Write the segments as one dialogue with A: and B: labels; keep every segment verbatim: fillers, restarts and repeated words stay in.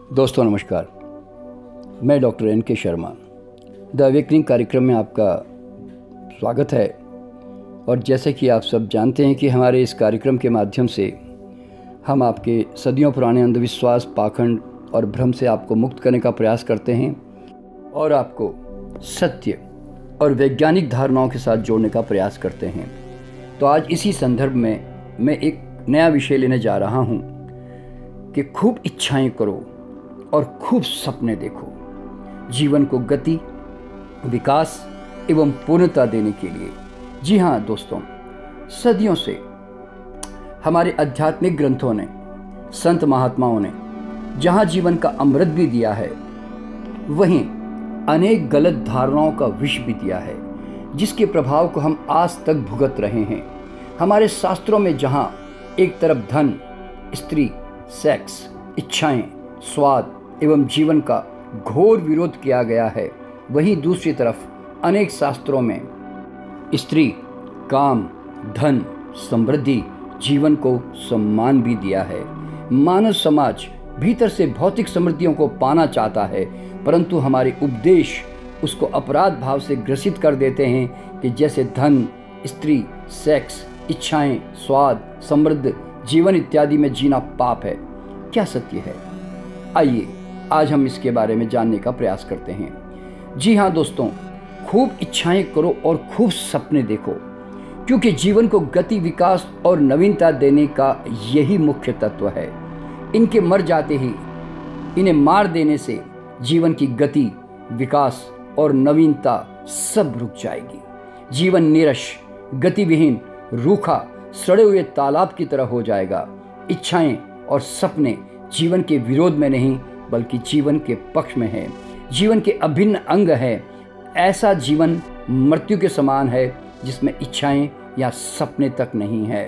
A: दोस्तों नमस्कार, मैं डॉक्टर एन के शर्मा द अवेकनिंग कार्यक्रम में आपका स्वागत है। और जैसे कि आप सब जानते हैं कि हमारे इस कार्यक्रम के माध्यम से हम आपके सदियों पुराने अंधविश्वास, पाखंड और भ्रम से आपको मुक्त करने का प्रयास करते हैं और आपको सत्य और वैज्ञानिक धारणाओं के साथ जोड़ने का प्रयास करते हैं। तो आज इसी संदर्भ में मैं एक नया विषय लेने जा रहा हूँ कि खूब इच्छाएं करो और खूब सपने देखो, जीवन को गति, विकास एवं पूर्णता देने के लिए। जी हाँ दोस्तों, सदियों से हमारे आध्यात्मिक ग्रंथों ने, संत महात्माओं ने जहाँ जीवन का अमृत भी दिया है, वहीं अनेक गलत धारणाओं का विष भी दिया है, जिसके प्रभाव को हम आज तक भुगत रहे हैं। हमारे शास्त्रों में जहाँ एक तरफ धन, स्त्री, सेक्स, इच्छाएं, स्वाद एवं जीवन का घोर विरोध किया गया है, वहीं दूसरी तरफ अनेक शास्त्रों में स्त्री, काम, धन, समृद्धि, जीवन को सम्मान भी दिया है। मानव समाज भीतर से भौतिक समृद्धियों को पाना चाहता है, परंतु हमारे उपदेश उसको अपराध भाव से ग्रसित कर देते हैं कि जैसे धन, स्त्री, सेक्स, इच्छाएं, स्वाद, समृद्ध जीवन इत्यादि में जीना पाप है। क्या सत्य है? आइए आज हम इसके बारे में जानने का प्रयास करते हैं। जी हाँ दोस्तों, खूब इच्छाएं करो और खूब सपने देखो, क्योंकि जीवन को गति, विकास और नवीनता देने का यही मुख्य तत्व है। इनके मर जाते ही, इन्हें मार देने से जीवन की गति, विकास और नवीनता सब रुक जाएगी। जीवन नीरस, गतिविहीन, रूखा, सड़े हुए तालाब की तरह हो जाएगा। इच्छाएं और सपने जीवन के विरोध में नहीं, बल्कि जीवन के पक्ष में है, जीवन के अभिन्न अंग है। ऐसा जीवन मृत्यु के समान है जिसमें इच्छाएं या सपने तक नहीं है।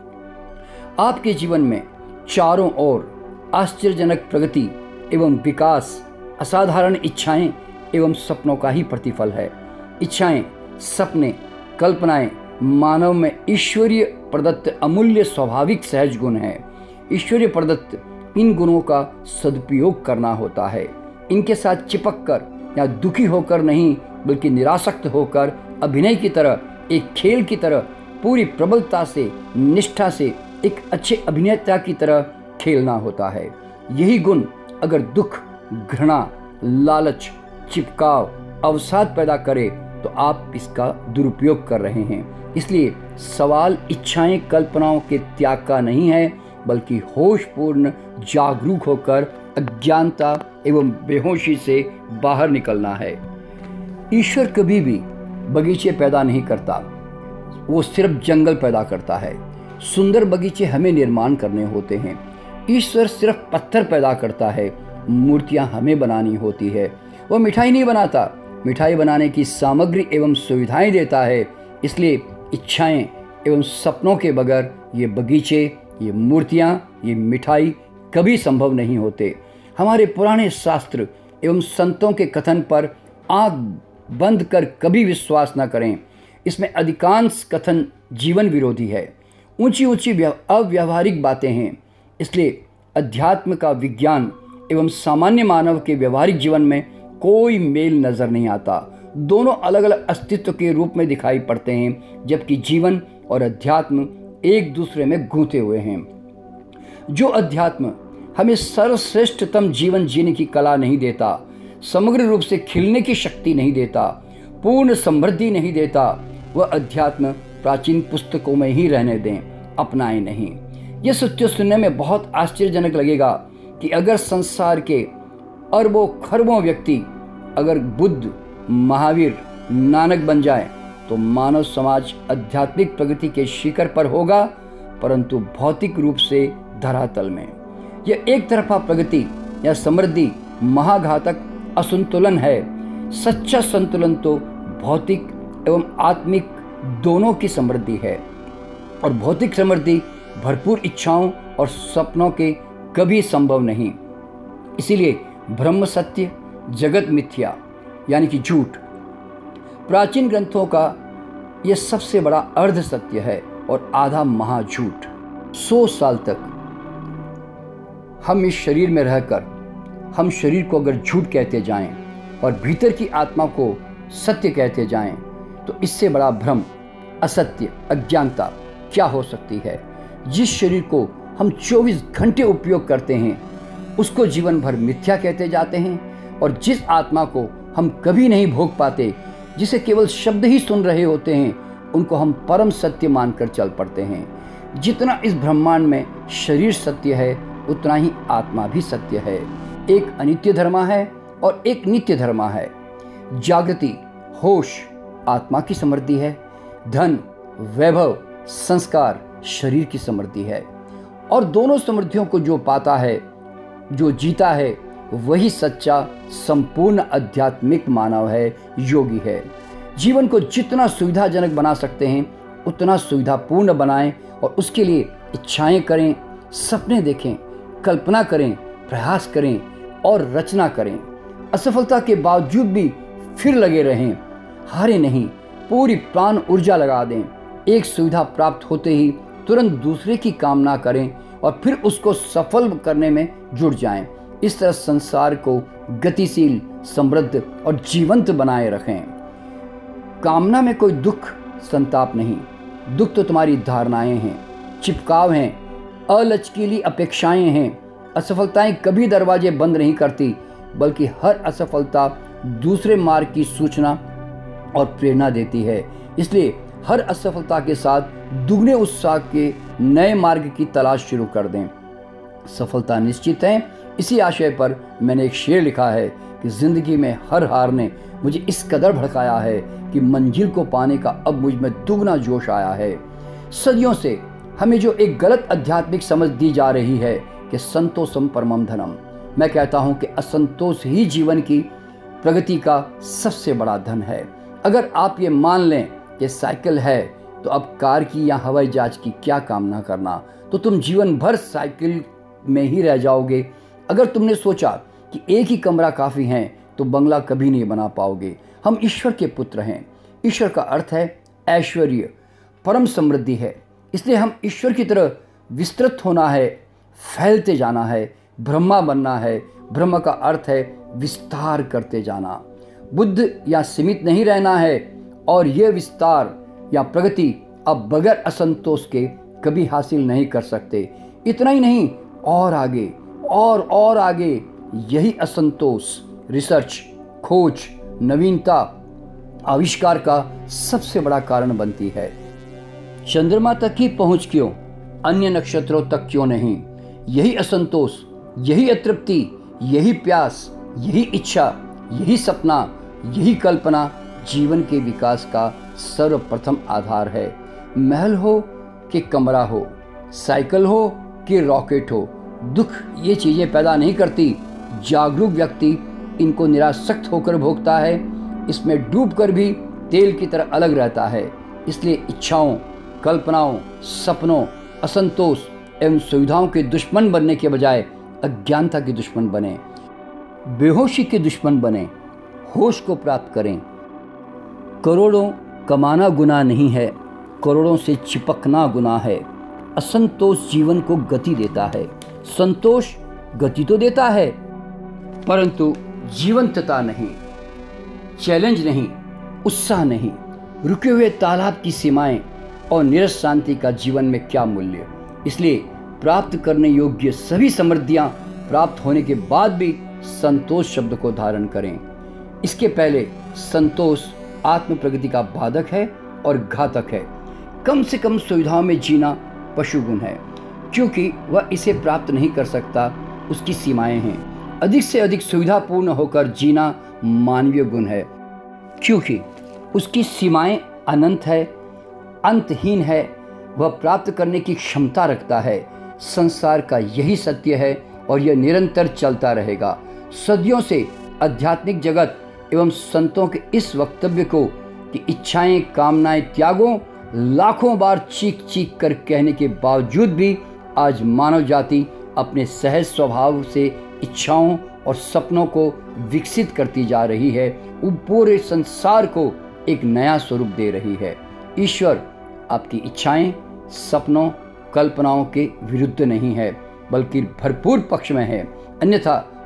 A: आपके जीवन में चारों ओर आश्चर्यजनक प्रगति एवं विकास असाधारण इच्छाएं एवं सपनों का ही प्रतिफल है। इच्छाएं, सपने, कल्पनाएं मानव में ईश्वरीय प्रदत्त अमूल्य स्वाभाविक सहज गुण है। ईश्वरीय प्रदत्त इन गुणों का सदुपयोग करना होता है। इनके साथ चिपक कर या दुखी होकर नहीं, बल्कि निरासक्त होकर अभिनय की तरह, एक खेल की तरह पूरी प्रबलता से, निष्ठा से एक अच्छे अभिनेता की तरह खेलना होता है। यही गुण अगर दुख, घृणा, लालच, चिपकाव, अवसाद पैदा करे तो आप इसका दुरुपयोग कर रहे हैं। इसलिए सवाल इच्छाएं, कल्पनाओं के त्याग का नहीं है, बल्कि होशपूर्ण जागरूक होकर अज्ञानता एवं बेहोशी से बाहर निकलना है। ईश्वर कभी भी बगीचे पैदा नहीं करता, वो सिर्फ जंगल पैदा करता है। सुंदर बगीचे हमें निर्माण करने होते हैं। ईश्वर सिर्फ पत्थर पैदा करता है, मूर्तियां हमें बनानी होती है। वो मिठाई नहीं बनाता, मिठाई बनाने की सामग्री एवं सुविधाएं देता है। इसलिए इच्छाएं एवं सपनों के बगैर ये बगीचे, ये मूर्तियां, ये मिठाई कभी संभव नहीं होते। हमारे पुराने शास्त्र एवं संतों के कथन पर आंख बंद कर कभी विश्वास न करें। इसमें अधिकांश कथन जीवन विरोधी है, ऊंची ऊंची अव्यावहारिक बातें हैं। इसलिए अध्यात्म का विज्ञान एवं सामान्य मानव के व्यवहारिक जीवन में कोई मेल नजर नहीं आता। दोनों अलग अलग अस्तित्व के रूप में दिखाई पड़ते हैं, जबकि जीवन और अध्यात्म एक दूसरे में गूंथे हुए हैं। जो अध्यात्म हमें सर्वश्रेष्ठतम जीवन जीने की कला नहीं देता, समग्र रूप से खिलने की शक्ति नहीं देता, पूर्ण समृद्धि नहीं देता, वह अध्यात्म प्राचीन पुस्तकों में ही रहने दें, अपनाएं नहीं। यह सत्य सुनने में बहुत आश्चर्यजनक लगेगा कि अगर संसार के अरबों खरबों व्यक्ति अगर बुद्ध, महावीर, नानक बन जाए तो मानव समाज आध्यात्मिक प्रगति के शिखर पर होगा, परंतु भौतिक रूप से धरातल में। यह एक तरफा प्रगति या समृद्धि महाघातक असंतुलन है। सच्चा संतुलन तो भौतिक एवं आत्मिक दोनों की समृद्धि है, और भौतिक समृद्धि भरपूर इच्छाओं और सपनों के कभी संभव नहीं। इसीलिए ब्रह्म सत्य, जगत मिथ्या यानी कि झूठ प्राचीन ग्रंथों का यह सबसे बड़ा अर्ध सत्य है और आधा महाझूठ। सौ साल तक हम इस शरीर में रहकर हम शरीर को अगर झूठ कहते जाएं और भीतर की आत्मा को सत्य कहते जाएं तो इससे बड़ा भ्रम, असत्य, अज्ञानता क्या हो सकती है। जिस शरीर को हम चौबीस घंटे उपयोग करते हैं उसको जीवन भर मिथ्या कहते जाते हैं, और जिस आत्मा को हम कभी नहीं भोग पाते, जिसे केवल शब्द ही सुन रहे होते हैं, उनको हम परम सत्य मानकर चल पड़ते हैं। जितना इस ब्रह्मांड में शरीर सत्य है उतना ही आत्मा भी सत्य है। एक अनित्य धर्मा है और एक नित्य धर्मा है। जागृति, होश आत्मा की समृद्धि है। धन, वैभव, संस्कार शरीर की समृद्धि है। और दोनों समृद्धियों को जो पाता है, जो जीता है, वही सच्चा संपूर्ण आध्यात्मिक मानव है, योगी है। जीवन को जितना सुविधाजनक बना सकते हैं उतना सुविधापूर्ण बनाएं और उसके लिए इच्छाएं करें, सपने देखें, कल्पना करें, प्रयास करें और रचना करें। असफलता के बावजूद भी फिर लगे रहें, हारे नहीं, पूरी प्राण ऊर्जा लगा दें। एक सुविधा प्राप्त होते ही तुरंत दूसरे की कामना करें और फिर उसको सफल करने में जुट जाएं। इस तरह संसार को गतिशील, समृद्ध और जीवंत बनाए रखें। कामना में कोई दुख, संताप नहीं। दुख तो तुम्हारी धारणाएं हैं, चिपकाव हैं, अलचकीली अपेक्षाएं हैं। असफलताएं कभी दरवाजे बंद नहीं करती, बल्कि हर असफलता दूसरे मार्ग की सूचना और प्रेरणा देती है। इसलिए हर असफलता के साथ दुगने उत्साह के नए मार्ग की तलाश शुरू कर दें। सफलता निश्चित है। इसी आशय पर मैंने एक शेर लिखा है कि जिंदगी में हर हार ने मुझे इस कदर भड़काया है कि मंजिल को पाने का अब मुझ में दुगना जोश आया है। सदियों से हमें जो एक गलत आध्यात्मिक समझ दी जा रही है कि संतोषम परमम धनम, मैं कहता हूं कि असंतोष ही जीवन की प्रगति का सबसे बड़ा धन है। अगर आप ये मान लें कि साइकिल है तो अब कार की या हवाई जहाज की क्या कामना करना, तो तुम जीवन भर साइकिल में ही रह जाओगे। अगर तुमने सोचा कि एक ही कमरा काफ़ी है तो बंगला कभी नहीं बना पाओगे। हम ईश्वर के पुत्र हैं। ईश्वर का अर्थ है ऐश्वर्य, परम समृद्धि है। इसलिए हम ईश्वर की तरह विस्तृत होना है, फैलते जाना है, ब्रह्मा बनना है। ब्रह्म का अर्थ है विस्तार करते जाना, बुद्ध या सीमित नहीं रहना है। और यह विस्तार या प्रगति अब बगैर असंतोष के कभी हासिल नहीं कर सकते। इतना ही नहीं, और आगे और और आगे। यही असंतोष रिसर्च, खोज, नवीनता, आविष्कार का सबसे बड़ा कारण बनती है। चंद्रमा तक ही पहुंच क्यों, अन्य नक्षत्रों तक क्यों नहीं? यही असंतोष, यही अतृप्ति, यही प्यास, यही इच्छा, यही सपना, यही कल्पना जीवन के विकास का सर्वप्रथम आधार है। महल हो कि कमरा हो, साइकिल हो कि रॉकेट हो, दुख ये चीज़ें पैदा नहीं करती। जागरूक व्यक्ति इनको निरासक्त होकर भोगता है। इसमें डूबकर भी तेल की तरह अलग रहता है। इसलिए इच्छाओं, कल्पनाओं, सपनों, असंतोष एवं सुविधाओं के दुश्मन बनने के बजाय अज्ञानता के दुश्मन बने, बेहोशी के दुश्मन बने, होश को प्राप्त करें। करोड़ों कमाना गुनाह नहीं है, करोड़ों से चिपकना गुनाह है। असंतोष जीवन को गति देता है। संतोष गति तो देता है परंतु जीवंतता नहीं, चैलेंज नहीं, उत्साह नहीं। रुके हुए तालाब की सीमाएं और निरस शांति का जीवन में क्या मूल्य। इसलिए प्राप्त करने योग्य सभी समृद्धियां प्राप्त होने के बाद भी संतोष शब्द को धारण करें। इसके पहले संतोष आत्म प्रगति का बाधक है और घातक है। कम से कम सुविधाओं में जीना पशुगुण है, क्योंकि वह इसे प्राप्त नहीं कर सकता, उसकी सीमाएं हैं। अधिक से अधिक सुविधापूर्ण होकर जीना मानवीय गुण है, क्योंकि उसकी सीमाएं अनंत है, अंतहीन है। वह प्राप्त करने की क्षमता रखता है। संसार का यही सत्य है और यह निरंतर चलता रहेगा। सदियों से आध्यात्मिक जगत एवं संतों के इस वक्तव्य को कि इच्छाएं, कामनाएं त्यागो लाखों बार चीख चीख कर कहने के बावजूद भी आज मानव जाति अपने सहज स्वभाव से इच्छाओं और सपनों को विकसित करती जा रही है। वो पूरे संसार को एक नया स्वरूप दे रही है। ईश्वर आपकी इच्छाएं, सपनों, कल्पनाओं के विरुद्ध नहीं है, बल्कि भरपूर पक्ष में है। अन्यथा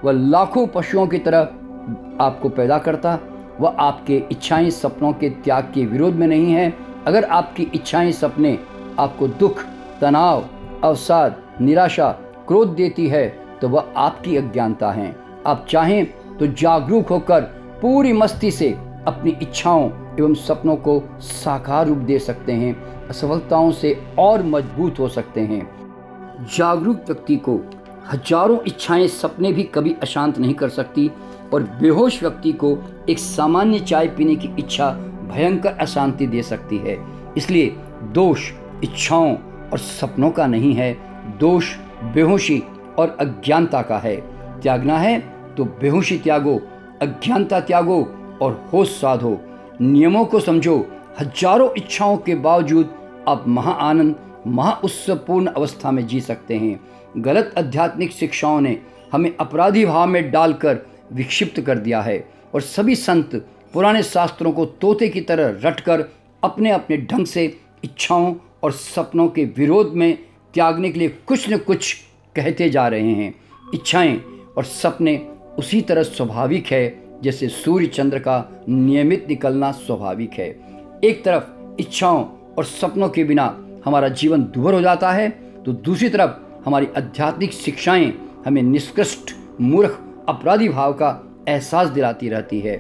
A: वह लाखों पशुओं की तरह आपको पैदा करता। वह आपके इच्छाएं सपनों के त्याग के विरोध में नहीं है। अगर आपकी इच्छाएं सपने आपको दुख, तनाव, अवसाद, निराशा, क्रोध देती है तो वह आपकी अज्ञानता है। आप चाहें तो जागरूक होकर पूरी मस्ती से अपनी इच्छाओं एवं सपनों को साकार रूप दे सकते हैं, असफलताओं से और मजबूत हो सकते हैं। जागरूक व्यक्ति को हजारों इच्छाएं सपने भी कभी अशांत नहीं कर सकती और बेहोश व्यक्ति को एक सामान्य चाय पीने की इच्छा भयंकर अशांति दे सकती है। इसलिए दोष इच्छाओं और सपनों का नहीं है, दोष बेहोशी और अज्ञानता का है। त्यागना है तो बेहोशी त्यागो, अज्ञानता त्यागो और होश साधो। नियमों को समझो। हजारों इच्छाओं के बावजूद आप महाआनंद, महाउत्सवपूर्ण अवस्था में जी सकते हैं। गलत आध्यात्मिक शिक्षाओं ने हमें अपराधी भाव में डालकर विक्षिप्त कर दिया है और सभी संत पुराने शास्त्रों को तोते की तरह रटकर अपने अपने ढंग से इच्छाओं और सपनों के विरोध में त्यागने के लिए कुछ न कुछ कहते जा रहे हैं। इच्छाएं और सपने उसी तरह स्वाभाविक है जैसे सूर्य चंद्र का नियमित निकलना स्वाभाविक है। एक तरफ इच्छाओं और सपनों के बिना हमारा जीवन दूभर हो जाता है तो दूसरी तरफ हमारी आध्यात्मिक शिक्षाएं हमें निष्कृष्ट, मूर्ख, अपराधी भाव का एहसास दिलाती रहती है।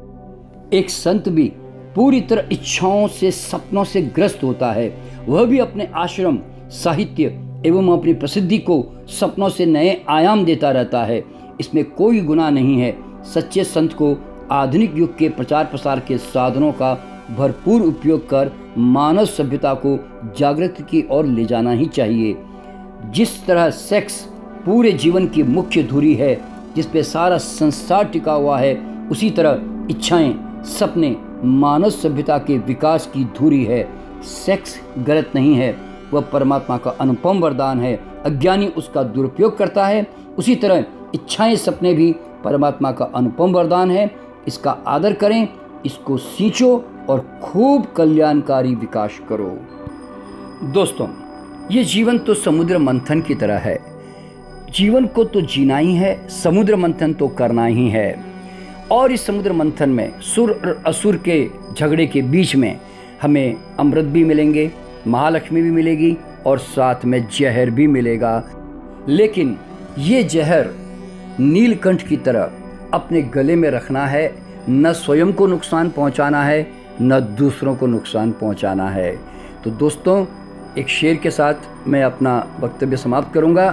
A: एक संत भी पूरी तरह इच्छाओं से, सपनों से ग्रस्त होता है। वह भी अपने आश्रम, साहित्य एवं अपनी प्रसिद्धि को सपनों से नए आयाम देता रहता है। इसमें कोई गुनाह नहीं है। सच्चे संत को आधुनिक युग के प्रचार प्रसार के साधनों का भरपूर उपयोग कर मानव सभ्यता को जागृति की ओर ले जाना ही चाहिए। जिस तरह सेक्स पूरे जीवन की मुख्य धुरी है जिस पे सारा संसार टिका हुआ है, उसी तरह इच्छाएं, सपने मानव सभ्यता के विकास की धुरी है। सेक्स गलत नहीं है, वह परमात्मा का अनुपम वरदान है। अज्ञानी उसका दुरुपयोग करता है। उसी तरह इच्छाएं, सपने भी परमात्मा का अनुपम वरदान है। इसका आदर करें, इसको सींचो और खूब कल्याणकारी विकास करो। दोस्तों, ये जीवन तो समुद्र मंथन की तरह है। जीवन को तो जीना ही है, समुद्र मंथन तो करना ही है। और इस समुद्र मंथन में सुर और असुर के झगड़े के बीच में हमें अमृत भी मिलेंगे, महालक्ष्मी भी मिलेगी और साथ में जहर भी मिलेगा। लेकिन ये जहर नीलकंठ की तरह अपने गले में रखना है, न स्वयं को नुकसान पहुंचाना है, न दूसरों को नुकसान पहुंचाना है। तो दोस्तों, एक शेर के साथ मैं अपना वक्तव्य समाप्त करूंगा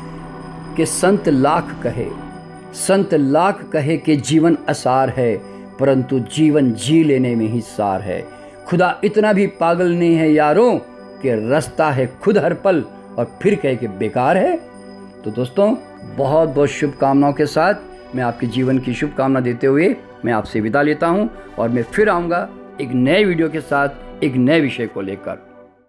A: कि संत लाख कहे, संत लाख कहे कि जीवन असार है, परंतु जीवन जी लेने में ही सार है। खुदा इतना भी पागल नहीं है यारों कि रास्ता है खुद हर पल और फिर कहे कि बेकार है। तो दोस्तों, बहुत बहुत शुभकामनाओं के साथ मैं आपके जीवन की शुभकामना देते हुए मैं आपसे विदा लेता हूं और मैं फिर आऊँगा एक नए वीडियो के साथ, एक नए विषय को लेकर।